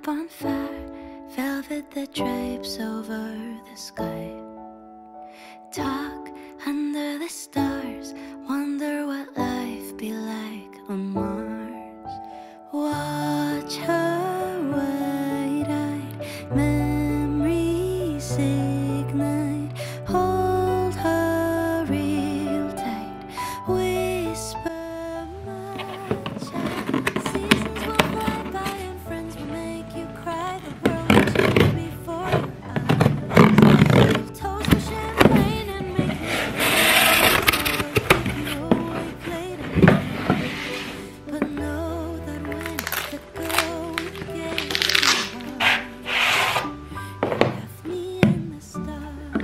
bonfire, velvet that drapes over the sky. Talk under the stars, wonder what life be like on Mars. Watch her wide-eyed memories ignite. Hold her real tight, whisper my child. Seasons will fly by and friends will make you cry. The world will change before your eyes. Toast with champagne and make you awake late at night. But know that when the going gets too hard, you left me in the stars.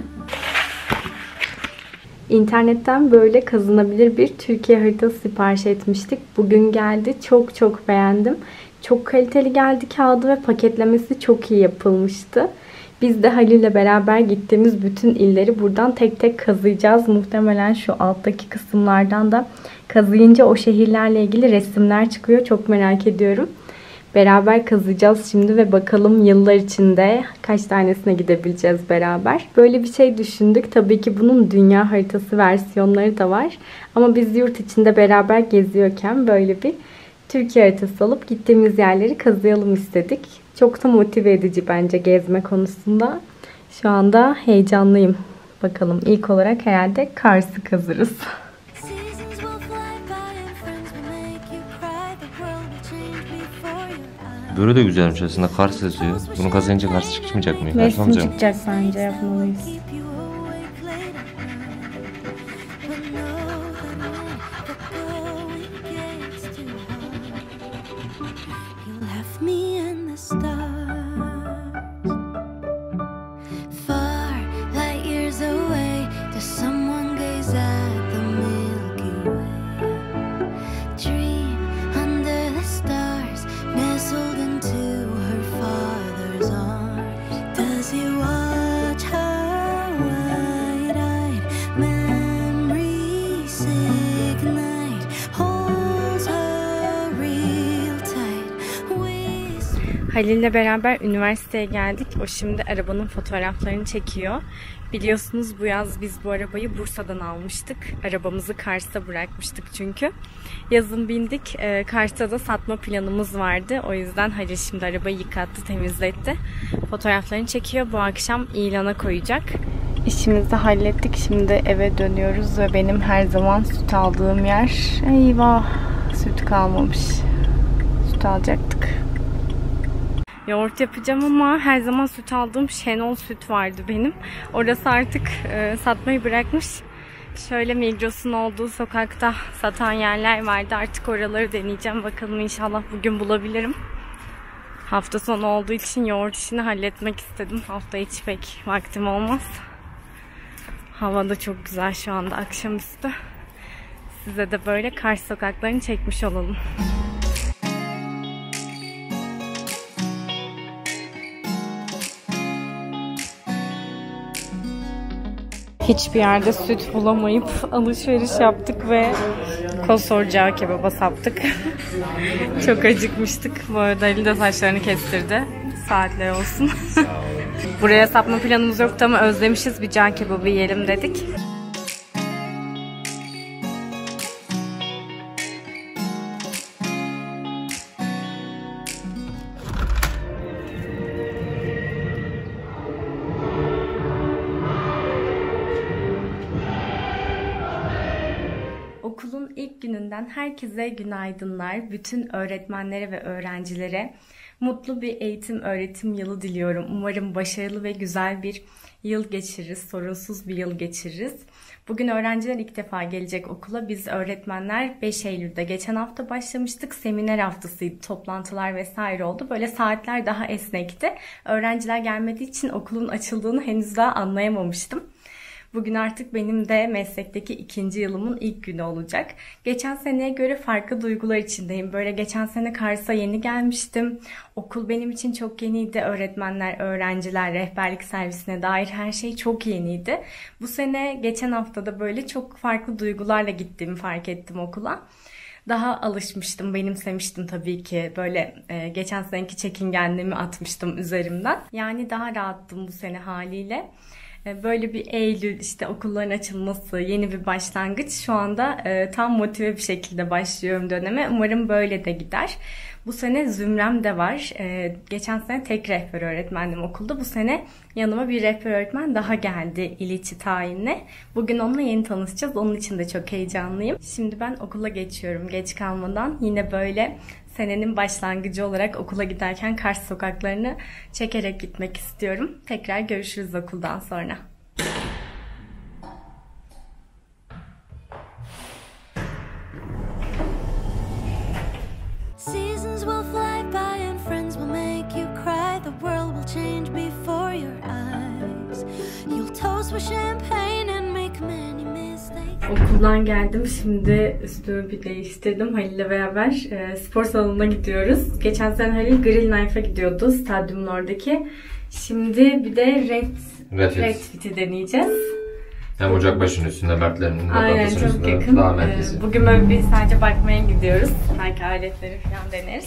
İnternetten böyle kazınabilir bir Türkiye haritası sipariş etmiştik. Bugün geldi. Çok çok beğendim. Çok kaliteli geldi kağıdı ve paketlemesi çok iyi yapılmıştı. Biz de Halil'le beraber gittiğimiz bütün illeri buradan tek tek kazıyacağız. Muhtemelen şu alttaki kısımlardan da kazıyınca o şehirlerle ilgili resimler çıkıyor. Çok merak ediyorum. Beraber kazıyacağız şimdi ve bakalım yıllar içinde kaç tanesine gidebileceğiz beraber. Böyle bir şey düşündük. Tabii ki bunun dünya haritası versiyonları da var. Ama biz yurt içinde beraber geziyorken böyle bir Türkiye haritası alıp gittiğimiz yerleri kazıyalım istedik. Çok da motive edici bence gezme konusunda. Şu anda heyecanlıyım. Bakalım ilk olarak herhalde Kars'ı kazırız. Seasons will fly by and friends will make you cry. The world will change before your eyes. Böyle de güzelmiş aslında, Kars yazıyor. Bunu kazanınca Kars çıkmayacak mı? Kars Resim olmayacak mı? çıkacak bence, yapmalıyız. Keep you awake late at night. But know that when the going gets too hard, you left me in the stars. Far light years away, does someone gaze at the Milky Way? Dream under the stars, nestled into her father's arms. Does he watch her wide-eyed memories ignite? Holds her real tight, whisper. Halil'le beraber üniversiteye geldik. O şimdi arabanın fotoğraflarını çekiyor. Biliyorsunuz bu yaz biz bu arabayı Bursa'dan almıştık. Arabamızı Kars'ta bırakmıştık çünkü. Yazın bindik. Kars'ta da satma planımız vardı. O yüzden Halil şimdi arabayı yıkattı, temizletti. Fotoğraflarını çekiyor. Bu akşam ilana koyacak. İşimizi hallettik. Şimdi eve dönüyoruz ve benim her zaman süt aldığım yer. Eyvah! Süt kalmamış. Süt alacaktık. Yoğurt yapacağım ama her zaman süt aldığım Şenol süt vardı benim. Orası artık satmayı bırakmış. Şöyle Migros'un olduğu sokakta satan yerler vardı. Artık oraları deneyeceğim. Bakalım inşallah bugün bulabilirim. Hafta sonu olduğu için yoğurt işini halletmek istedim. Hafta içi pek vaktim olmaz. Hava da çok güzel şu anda akşamüstü. Size de böyle Kars sokaklarını çekmiş olalım. Hiçbir yerde süt bulamayıp alışveriş yaptık ve Kosorcağı kebaba saptık. Çok acıkmıştık. Bu arada Ali de saçlarını kestirdi. Saatler olsun. Buraya sapma planımız yoktu ama özlemişiz, bir cağ kebabı yiyelim dedik. Okulun ilk gününden herkese günaydınlar. Bütün öğretmenlere ve öğrencilere mutlu bir eğitim öğretim yılı diliyorum. Umarım başarılı ve güzel bir yıl geçiririz, sorunsuz bir yıl geçiririz. Bugün öğrenciler ilk defa gelecek okula. Biz öğretmenler 5 Eylül'de geçen hafta başlamıştık. Seminer haftasıydı, toplantılar vesaire oldu. Böyle saatler daha esnekti. Öğrenciler gelmediği için okulun açıldığını henüz daha anlayamamıştım. Bugün artık benim de meslekteki 2. yılımın ilk günü olacak. Geçen seneye göre farklı duygular içindeyim. Böyle geçen sene Kars'a yeni gelmiştim. Okul benim için çok yeniydi. Öğretmenler, öğrenciler, rehberlik servisine dair her şey çok yeniydi. Bu sene geçen haftada böyle çok farklı duygularla gittiğimi fark ettim okula. Daha alışmıştım, benimsemiştim tabii ki. Böyle geçen seneki çekingenliğimi atmıştım üzerimden. Yani daha rahattım bu sene haliyle. Böyle bir Eylül, işte okulların açılması, yeni bir başlangıç. Şu anda tam motive bir şekilde başlıyorum döneme. Umarım böyle de gider. Bu sene Zümrem de var. Geçen sene tek rehber öğretmendim okulda. Bu sene yanıma bir rehber öğretmen daha geldi il içi tayinle. Bugün onunla yeni tanışacağız. Onun için de çok heyecanlıyım. Şimdi ben okula geçiyorum geç kalmadan. Yine böyle senenin başlangıcı olarak okula giderken Kars sokaklarını çekerek gitmek istiyorum. Tekrar görüşürüz okuldan sonra. Seasons will fly by and friends will make you cry. The world will change before your eyes. You'll toast with champagne and make many mistakes. Okuldan geldim. Şimdi üstümü bir değiştirdim. Halil'le beraber spor salonuna gidiyoruz. Geçen sene Halil Grill Knife'a gidiyordu. Stadyumun oradaki. Şimdi bir de Red Fit'i deneyeceğiz. Hem Ocakbaşı'nın üstünde, Mertlerin Aynen, lokantasının çok üstünde, yakın. daha merkezi. Bugün böyle bir sadece bakmaya gidiyoruz. Belki aletleri falan deneriz.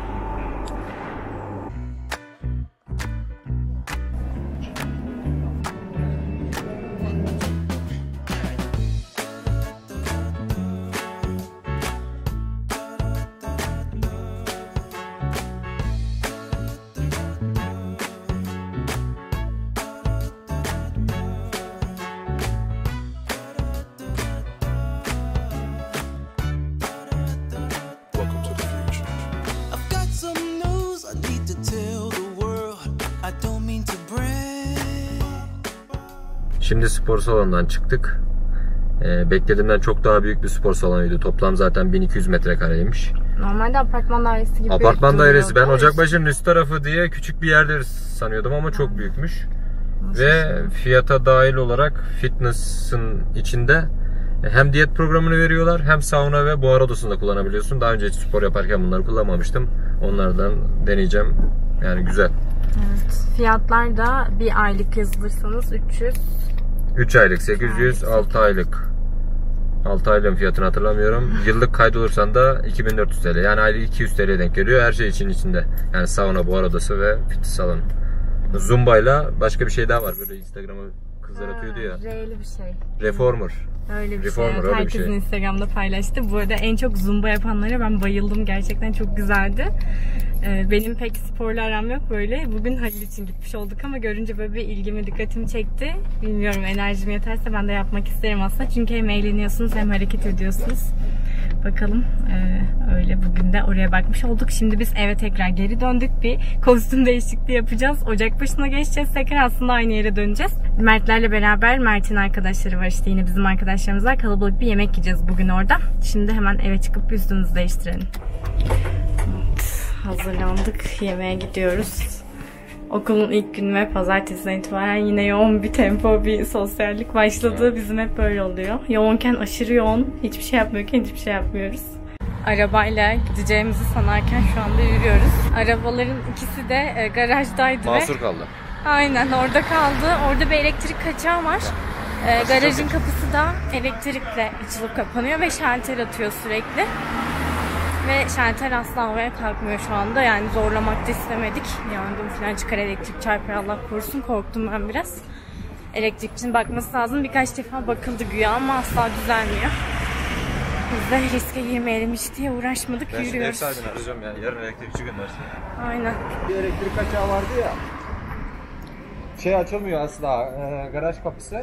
Şimdi spor salonundan çıktık. Beklediğimden çok daha büyük bir spor salonuydu. Toplam zaten 1200 metrekareymiş. Normalde apartman dairesi gibi. Apartman dairesi. Ben Ocakbaşı'nın üst tarafı diye küçük bir yerde sanıyordum ama çok büyükmüş. Ve fiyata dahil olarak fitness'ın içinde hem diyet programını veriyorlar, hem sauna ve buhar odasını da kullanabiliyorsun. Daha önce hiç spor yaparken bunları kullanmamıştım. Onlardan deneyeceğim. Yani güzel. Evet. Fiyatlar da bir aylık yazılırsanız 300. 3 aylık 800, 6 aylık. 6 aylığın fiyatını hatırlamıyorum. Yıllık kaydolursan da 2400 TL. Yani aylık 200 TL'ye denk geliyor. Her şey için içinde. Yani sauna, buhar odası ve fitness salonu. Zumba'yla başka bir şey daha var. Böyle Instagram'a kızlar atıyordu ya. R'li bir şey. Reformer. Öyle bir Reformer, şey. öyle bir Herkesin şey. Instagram'da paylaştı. Bu arada en çok zumba yapanlara ben bayıldım. Gerçekten çok güzeldi. Benim pek sporla aram yok böyle. Bugün Halil için gitmiş olduk ama görünce böyle bir ilgimi, dikkatimi çekti. Bilmiyorum, enerjim yeterse ben de yapmak isterim aslında. Çünkü hem eğleniyorsunuz hem hareket ediyorsunuz. Bakalım, öyle bugün de oraya bakmış olduk. Şimdi biz eve tekrar geri döndük. Bir kostüm değişikliği yapacağız. Ocakbaşı'na geçeceğiz. Tekrar aslında aynı yere döneceğiz. Mertlerle beraber, Mert'in arkadaşları var işte, yine bizim arkadaşlarımız var. Kalabalık bir yemek yiyeceğiz bugün orada. Şimdi hemen eve çıkıp üstümüzü değiştirelim. Evet, hazırlandık. Yemeğe gidiyoruz. Okulun ilk günü ve pazartesiden itibaren yine yoğun bir tempo, bir sosyallik başladı. Bizim hep böyle oluyor. Yoğunken aşırı yoğun, hiçbir şey yapmıyorken hiçbir şey yapmıyoruz. Arabayla gideceğimizi sanarken şu anda yürüyoruz. Arabaların ikisi de garajdaydı Mahsur kaldı. Aynen, orada kaldı. Orada bir elektrik kaçağı var. Garajın kapısı da elektrikle açılıp kapanıyor ve şalter atıyor sürekli. Ve şalter asla havaya kalkmıyor şu anda. Yani zorlamak da istemedik. Yangın falan çıkar, elektrik çarpar, Allah korusun. Korktum ben biraz. Elektrikçinin bakması lazım. Birkaç defa bakıldı güya ama asla düzelmiyor. Biz de riske girmeyelim hiç diye uğraşmadık, Ben şimdi ev yürüyoruz. sahibini arayacağım ya. Yarın elektrikçi göndersin. Aynen. Bir elektrik kaçağı vardı ya. Şey açılmıyor asla. Garaj kapısı.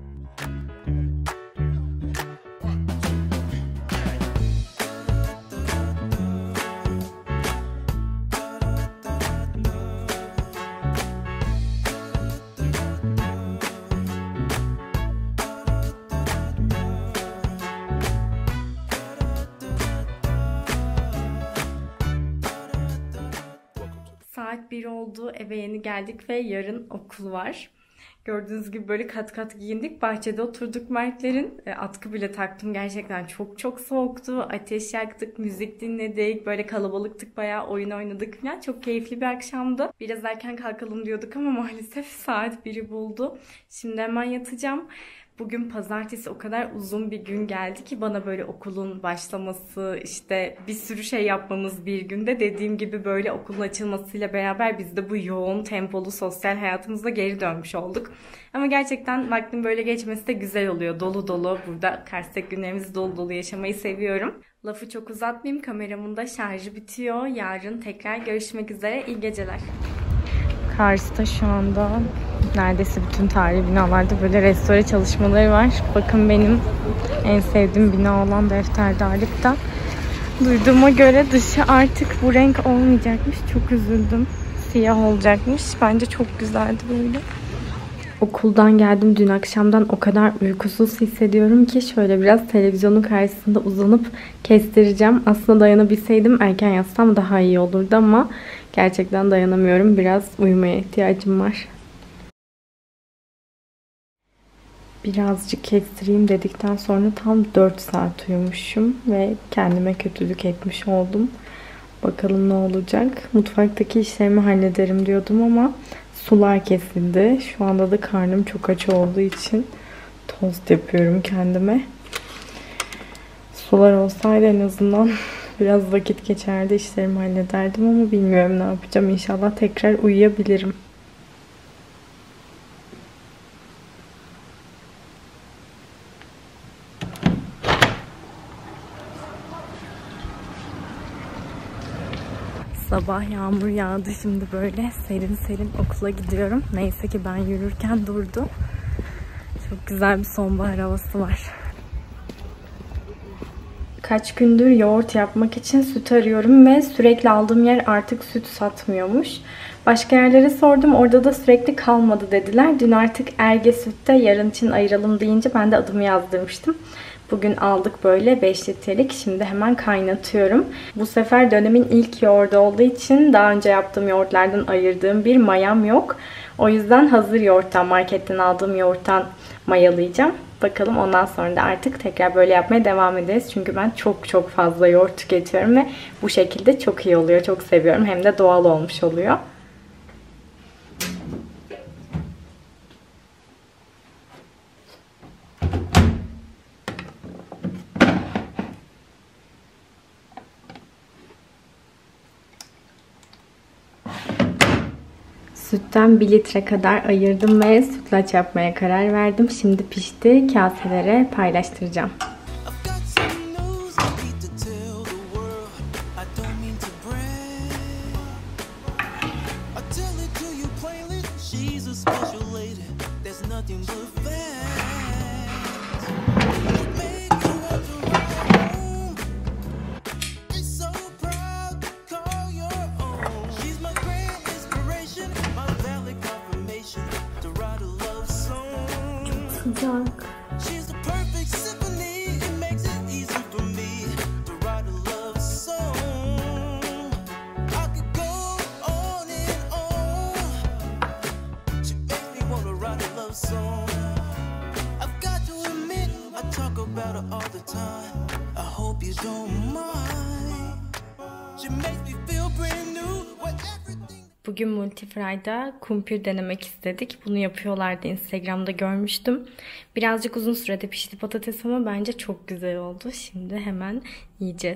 Saat 1 oldu. Eve yeni geldik ve yarın okul var. Gördüğünüz gibi böyle kat kat giyindik. Bahçede oturduk Mertlerin. Atkı bile taktım. Gerçekten çok çok soğuktu. Ateş yaktık, müzik dinledik. Böyle kalabalıktık, bayağı oyun oynadık falan. Çok keyifli bir akşamdı. Biraz erken kalkalım diyorduk ama maalesef saat 1'i buldu. Şimdi hemen yatacağım. Bugün pazartesi o kadar uzun bir gün geldi ki bana böyle okulun başlaması, işte bir sürü şey yapmamız bir günde. Dediğim gibi böyle okulun açılmasıyla beraber biz de bu yoğun tempolu sosyal hayatımıza geri dönmüş olduk. Ama gerçekten vaktin böyle geçmesi de güzel oluyor. Dolu dolu burada Kars'taki günlerimizi dolu dolu yaşamayı seviyorum. Lafı çok uzatmayayım. Kameramın da şarjı bitiyor. Yarın tekrar görüşmek üzere. İyi geceler. Kars'ta şu anda neredeyse bütün tarihi binalarda böyle restore çalışmaları var. Bakın benim en sevdiğim bina olan Defterdarlık'ta. Duyduğuma göre dışı artık bu renk olmayacakmış. Çok üzüldüm. Siyah olacakmış. Bence çok güzeldi böyle. Okuldan geldim dün akşamdan, o kadar uykusuz hissediyorum ki şöyle biraz televizyonun karşısında uzanıp kestireceğim. Aslında dayanabilseydim erken yatsam daha iyi olurdu ama gerçekten dayanamıyorum. Biraz uyumaya ihtiyacım var. Birazcık kestireyim dedikten sonra tam 4 saat uyumuşum ve kendime kötülük etmiş oldum. Bakalım ne olacak. Mutfaktaki işlerimi hallederim diyordum ama sular kesildi. Şu anda da karnım çok aç olduğu için tost yapıyorum kendime. Sular olsaydı en azından biraz vakit geçerdi, işlerimi hallederdim ama bilmiyorum ne yapacağım. İnşallah tekrar uyuyabilirim. Sabah yağmur yağdı. Şimdi böyle serin serin okula gidiyorum. Neyse ki ben yürürken durdu. Çok güzel bir sonbahar havası var. Kaç gündür yoğurt yapmak için süt arıyorum ve sürekli aldığım yer artık süt satmıyormuş. Başka yerlere sordum. Orada da sürekli kalmadı dediler. Dün artık Erge Süt'te yarın için ayıralım deyince ben de adımı yazdırmıştım. Bugün aldık böyle 5 litrelik. Şimdi hemen kaynatıyorum. Bu sefer dönemin ilk yoğurdu olduğu için daha önce yaptığım yoğurtlardan ayırdığım bir mayam yok. O yüzden hazır yoğurttan, marketten aldığım yoğurttan mayalayacağım. Bakalım ondan sonra da artık tekrar böyle yapmaya devam ederiz. Çünkü ben çok fazla yoğurt tüketiyorum ve bu şekilde çok iyi oluyor. Çok seviyorum. Hem de doğal olmuş oluyor. Sütten 1 litre kadar ayırdım ve sütlaç yapmaya karar verdim. Şimdi pişti. Kaselere paylaştıracağım. Sıcak. Bugün Multifry'da kumpir denemek istedik. Bunu yapıyorlardı. Instagram'da görmüştüm. Birazcık uzun sürede pişti patates ama bence çok güzel oldu. Şimdi hemen yiyeceğiz.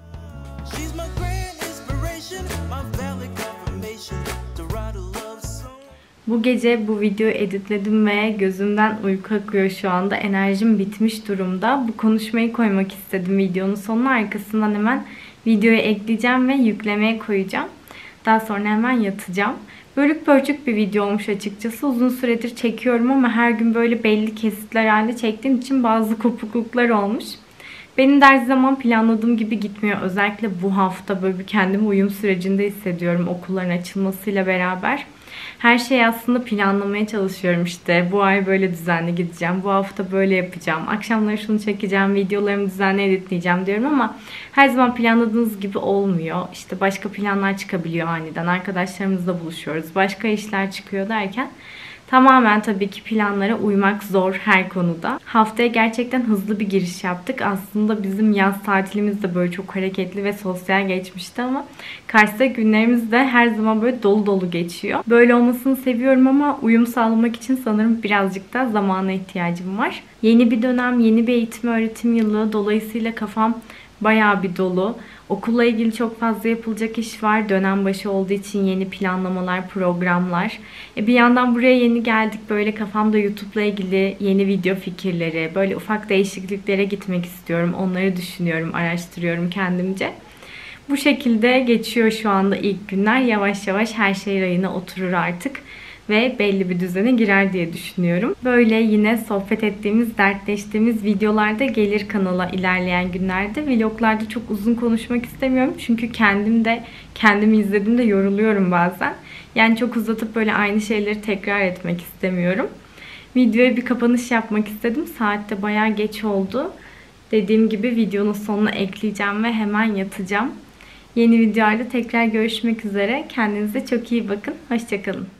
Bu gece bu videoyu editledim ve gözümden uyku akıyor şu anda. Enerjim bitmiş durumda. Bu konuşmayı koymak istedim videonun sonuna. Arkasından hemen videoyu ekleyeceğim ve yüklemeye koyacağım. Daha sonra hemen yatacağım. Bölük pörçük bir video olmuş açıkçası. Uzun süredir çekiyorum ama her gün böyle belli kesitler halinde çektiğim için bazı kopukluklar olmuş. Benim de her zaman planladığım gibi gitmiyor. Özellikle bu hafta böyle bir kendimi uyum sürecinde hissediyorum okulların açılmasıyla beraber. Her şeyi aslında planlamaya çalışıyorum işte. Bu ay böyle düzenli gideceğim. Bu hafta böyle yapacağım. Akşamları şunu çekeceğim. Videolarımı düzenli editleyeceğim diyorum ama her zaman planladığınız gibi olmuyor. İşte başka planlar çıkabiliyor aniden. Arkadaşlarımızla buluşuyoruz. Başka işler çıkıyor derken Tamamen tabii ki planlara uymak zor her konuda. Haftaya gerçekten hızlı bir giriş yaptık. Aslında bizim yaz tatilimiz de böyle çok hareketli ve sosyal geçmişti ama Kars'ta günlerimiz de her zaman böyle dolu dolu geçiyor. Böyle olmasını seviyorum ama uyum sağlamak için sanırım birazcık da zamana ihtiyacım var. Yeni bir dönem, yeni bir eğitim öğretim yılı. Dolayısıyla kafam bayağı bir dolu. Okulla ilgili çok fazla yapılacak iş var. Dönem başı olduğu için yeni planlamalar, programlar. Bir yandan buraya yeni geldik. Böyle kafamda YouTube'la ilgili yeni video fikirleri, böyle ufak değişikliklere gitmek istiyorum. Onları düşünüyorum, araştırıyorum kendimce. Bu şekilde geçiyor şu anda ilk günler. Yavaş yavaş her şey rayına oturur artık ve belli bir düzene girer diye düşünüyorum. Böyle yine sohbet ettiğimiz, dertleştiğimiz videolarda gelir kanala ilerleyen günlerde. Vloglarda çok uzun konuşmak istemiyorum. Çünkü kendimi izlediğimde yoruluyorum bazen. Yani çok uzatıp böyle aynı şeyleri tekrar etmek istemiyorum. Videoya bir kapanış yapmak istedim. Saat de bayağı geç oldu. Dediğim gibi videonun sonuna ekleyeceğim ve hemen yatacağım. Yeni videolarda tekrar görüşmek üzere. Kendinize çok iyi bakın. Hoşça kalın.